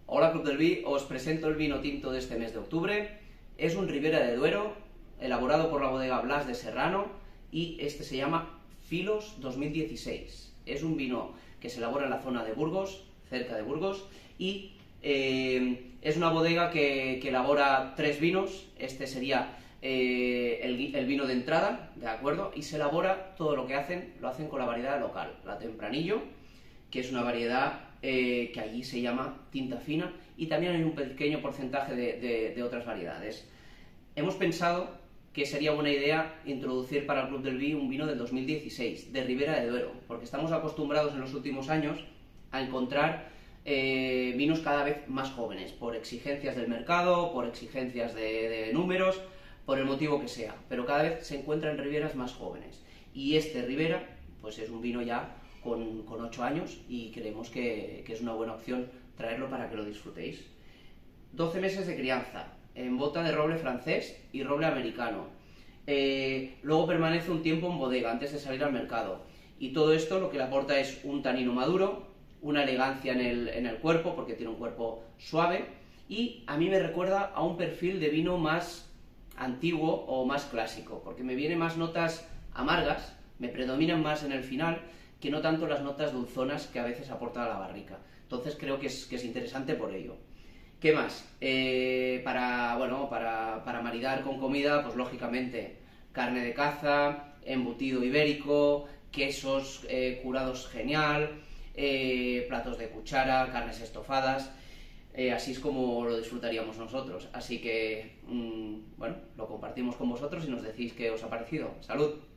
Hola Club del Vi, os presento el vino tinto de este mes de octubre. Es un Ribera de Duero, elaborado por la bodega Blas de Serrano, y este se llama Filos 2016. Es un vino que se elabora en la zona de Burgos, cerca de Burgos, y es una bodega que elabora 3 vinos. Este sería el vino de entrada, ¿de acuerdo? Y se elabora todo lo que hacen, lo hacen con la variedad local, la Tempranillo, que es una variedad que allí se llama tinta fina, y también hay un pequeño porcentaje de otras variedades. Hemos pensado que sería buena idea introducir para el Club del Vi un vino del 2016, de Ribera de Duero, porque estamos acostumbrados en los últimos años a encontrar vinos cada vez más jóvenes, por exigencias del mercado, por exigencias de números, por el motivo que sea, pero cada vez se encuentran riberas más jóvenes. Y este Ribera, pues es un vino ya con 8 años, y creemos que es una buena opción traerlo para que lo disfrutéis. 12 meses de crianza, en bota de roble francés y roble americano. Luego permanece un tiempo en bodega antes de salir al mercado. Y todo esto lo que le aporta es un tanino maduro, una elegancia en el cuerpo, porque tiene un cuerpo suave, y a mí me recuerda a un perfil de vino más antiguo o más clásico, porque me vienen más notas amargas, me predominan más en el final, que no tanto las notas dulzonas que a veces aporta la barrica. Entonces creo que es interesante por ello. ¿Qué más? Para maridar con comida, pues lógicamente carne de caza, embutido ibérico, quesos curados genial, platos de cuchara, carnes estofadas. Así es como lo disfrutaríamos nosotros. Así que, lo compartimos con vosotros y nos decís qué os ha parecido. ¡Salud!